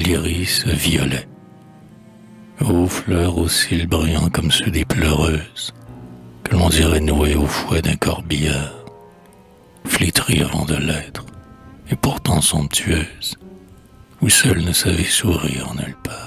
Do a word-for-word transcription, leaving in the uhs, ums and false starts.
l'iris violet, aux fleurs aux cils brillants comme ceux des pleureuses, que l'on dirait nouer au fouet d'un corbillard, flétrie avant de l'être, et pourtant somptueuse, où seule ne savait sourire nulle part.